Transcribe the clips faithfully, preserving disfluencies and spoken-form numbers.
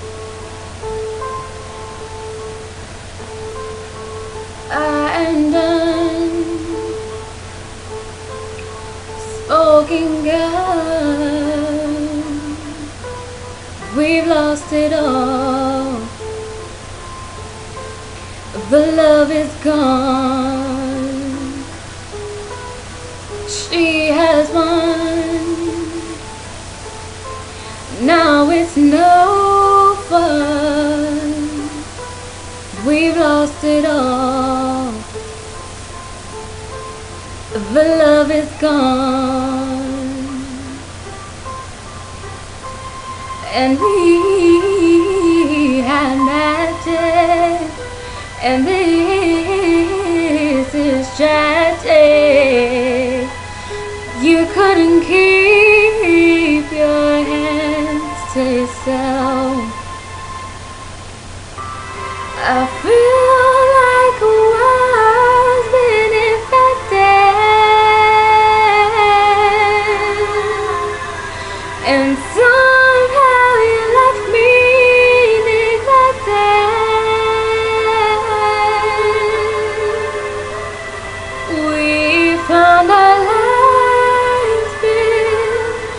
I am done spoken girl. We've lost it all. The love is gone. She has won. Now it's no fun. We've lost it all. The love is gone. And we had magic, and this is tragic. You couldn't keep your hands to yourself. I feel like a was been infected, and somehow you left me neglected. We found our lives been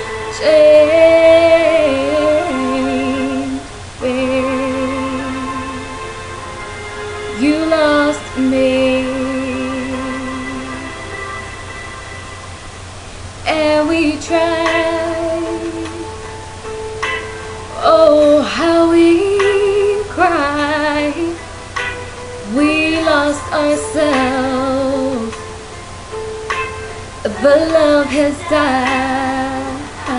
changed, babe. You lost me, and we tried. Oh, how we cried. We lost ourselves. The love has died,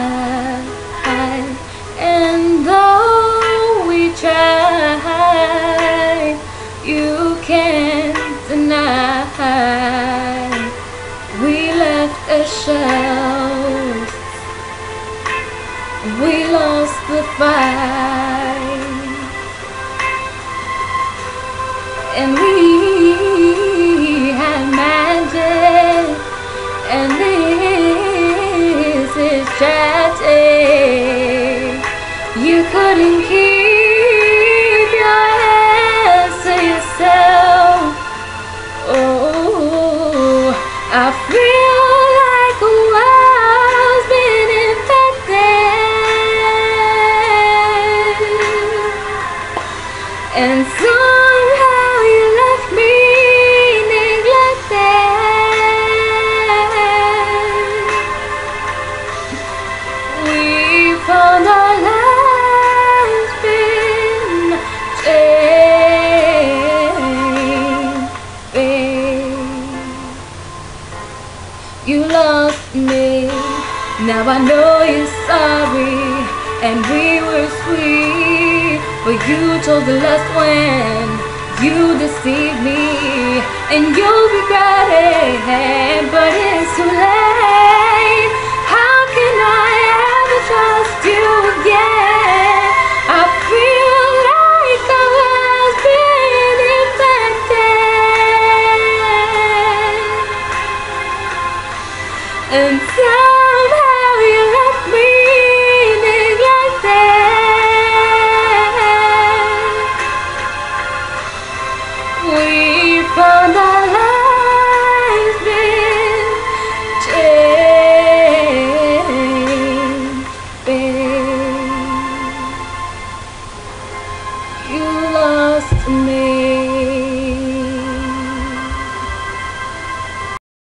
and though we tried, you can't deny. We left a shells. We lost the fight, and we had magic, and this is tragic. You couldn't keep your hands to yourself. Oh, I feel like a wild's been infected, and somehow you left me neglected. We found our lives been changed, babe. You lost me. Now I know you're sorry, and we were sweet, but you chose the lust when you deceived me, and you'll regret it, but it's too late. How can I ever trust you again? I feel like I was being infected, and somehow you left me neglected. We found our lives been changed, babe. You lost me.